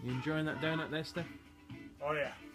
You enjoying that donut there, Steph? Oh yeah.